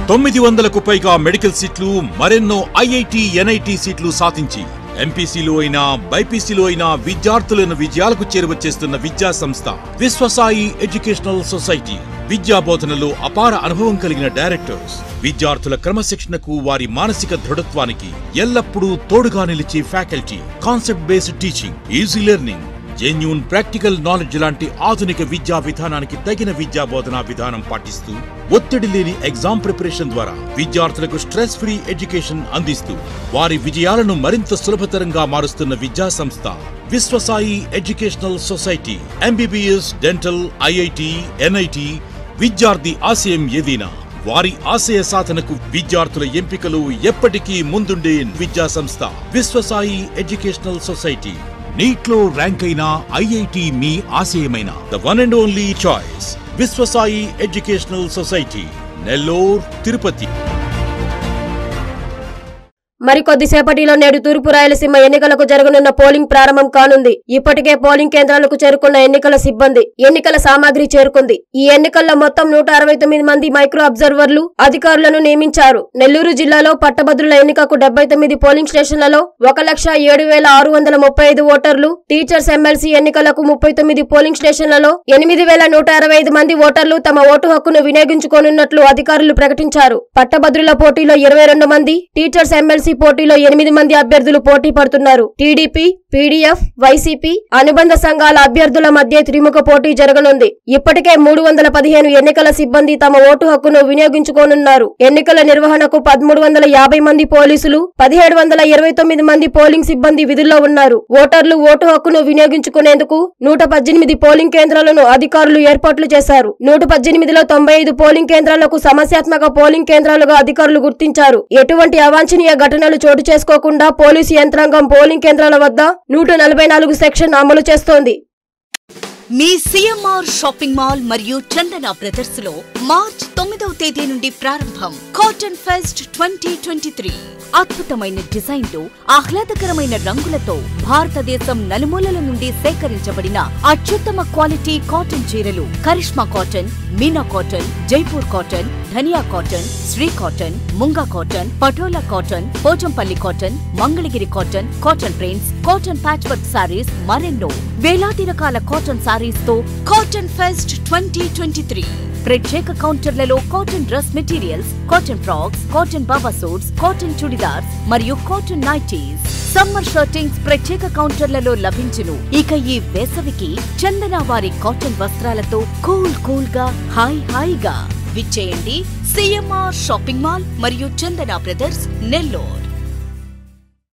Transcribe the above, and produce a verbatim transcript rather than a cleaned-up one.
తొమ్మిది వందలకు పైగా మెడికల్ సీట్లు, మరెన్నో ఐఐటి, ఎన్ఐటి సీట్లు సాధించి ఎంపీసీలో అయినా బైపీసీలో అయినా విద్యార్థులను విజయాలకు చేరువచేస్తున్న విద్యా సంస్థ విశ్వసాయి ఎడ్యుకేషనల్ సొసైటీ. విద్యా బోధనలో అపార అనుభవం కలిగిన డైరెక్టర్స్ విద్యార్థుల క్రమశిక్షణకు, వారి మానసిక దృఢత్వానికి ఎల్లప్పుడూ తోడుగా నిలిచే faculty, concept based teaching, easy learning, genuine practical knowledge లాంటి ఆధునిక విద్యా విధానానికి తగిన విద్యా బోధనా విధానం పాటిస్తూ ఒత్తిడి లేని ఎగ్జామ్ ప్రిపరేషన్ ద్వారా విద్యార్థులకు స్ట్రెస్ ఫ్రీ ఎడ్యుకేషన్ అందిస్తూ వారి విజయాలను మరింత సులభతరంగా మారుస్తున్న విద్యా సంస్థ Vishwasai educational society. MBBS, dental, IIT, NIT విద్యార్థి ఆశయం ఏదైనా వారి ఆశయ సాధనకు విద్యార్థుల ఎంపికలు ఎప్పటికీ ముందుండే విద్యా సంస్థ విశ్వసాయి ఎడ్యుకేషనల్ సొసైటీ. నీట్లో ర్యాంక్ అయిన ఐఐటి మీ ఆశయమైన the one and only choice Vishwasai educational society, Nellore, Tirupati. మరికొద్దిసేపటిలో నేడు తూర్పు రాయలసీమ ఎన్నికలకు జరగనున్న పోలింగ్ ప్రారంభం కానుంది. ఇప్పటికే పోలింగ్ కేంద్రాలకు చేరుకున్న ఎన్నికల సిబ్బంది, ఎన్నికల సామాగ్రి చేరుకుంది. ఈ ఎన్నికల్లో మొత్తం నూట అరవై తొమ్మిది మంది మైక్రో అబ్జర్వర్లు, అధికారులను నియమించారు. నెల్లూరు జిల్లాలో పట్టభద్రుల ఎన్నికకు డెబ్బై తొమ్మిది పోలింగ్ స్టేషన్లలో ఒక లక్ష ఏడు వేల ఆరు వందల ముప్పై ఐదు ఓటర్లు, టీచర్స్ ఎమ్మెల్సీ ఎన్నికలకు ముప్పై తొమ్మిది పోలింగ్ స్టేషన్లలో ఎనిమిది వేల నూట అరవై ఐదు మంది ఓటర్లు తమ ఓటు హక్కును వినియోగించుకోనున్నట్లు అధికారులు ప్రకటించారు. పట్టభద్రుల పోటీలో ఇరవై రెండు మంది, టీచర్స్ ఎమ్మెల్సీ పోటీలో ఎనిమిది మంది అభ్యర్థులు పోటీ పడుతున్నారు. టీడీపీ, పీడీఎఫ్, వైసీపీ అనుబంధ సంఘాల అభ్యర్థుల మధ్య త్రిముఖ పోటీ జరగనుంది. ఇప్పటికే మూడు వందల పదిహేను ఎన్నికల సిబ్బంది తమ ఓటు హక్కును వినియోగించుకోనున్నారు. ఎన్నికల నిర్వహణకు పదమూడు వందల యాభై మంది పోలీసులు, పదిహేడు వందల ఇరవై తొమ్మిది మంది పోలింగ్ సిబ్బంది విధుల్లో ఉన్నారు. ఓటర్లు ఓటు హక్కును వినియోగించుకునేందుకు నూట పద్దెనిమిది పోలింగ్ కేంద్రాలను అధికారులు ఏర్పాట్లు చేశారు. నూట పద్దెనిమిదిలో తొంభై ఐదు పోలింగ్ కేంద్రాలకు సమస్యాత్మక పోలింగ్ కేంద్రాలుగా అధికారులు గుర్తించారు. ఎటువంటి అవాంఛనీయ ఘటనలు చోటు చేసుకోకుండా పోలీసు యంత్రాంగం పోలింగ్ కేంద్రాల వద్ద నూట నలభై నాలుగు సెక్షన్ అమలు చేస్తోంది. మీ సిఎంఆర్ షాపింగ్ మాల్ మరియు చందన బ్రదర్స్ లో మార్చ్ తొమ్మిదవ తేదీ నుండి ప్రారంభం cotton fest twenty twenty three. అద్భుతమైన డిజైన్లు, ఆహ్లాదకరమైన రంగులతో భారతదేశం నలుమూలల నుండి సేకరించబడిన అత్యుత్తమ క్వాలిటీ కాటన్ చీరలు, Karishma cotton, Meena cotton, Jaipur cotton, Dhaniya cotton, Shri cotton, Munga cotton, Patola cotton, Pochampally cotton, Mangalagiri cotton, cotton prints, cotton patch work sarees, మరెన్నో వేలాది రకాల కాటన్ సారీస్ తో cotton fest twenty twenty three. ప్రత్యేక కౌంటర్లలో cotton dress materials, cotton frocks, cotton baba suits, cotton churidars మరియు కాటన్ నైటీస్, సమ్మర్ షర్టింగ్స్ ప్రత్యేక కౌంటర్లలో లభించును. ఇక ఈ వేసవికి చందన వారి కాటన్ వస్త్రాలతో కూల్ కూల్ గా, హాయ్ హాయిగా విచ్చేయండి సిఎంఆర్ షాపింగ్ మాల్ మరియు చందన బ్రదర్స్, నెల్లూరు.